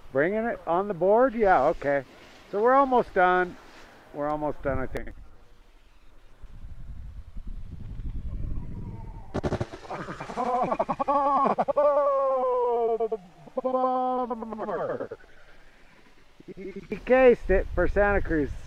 Bringing it on the board? Yeah, okay. So we're almost done. We're almost done, I think. He cased it for Santa Cruz.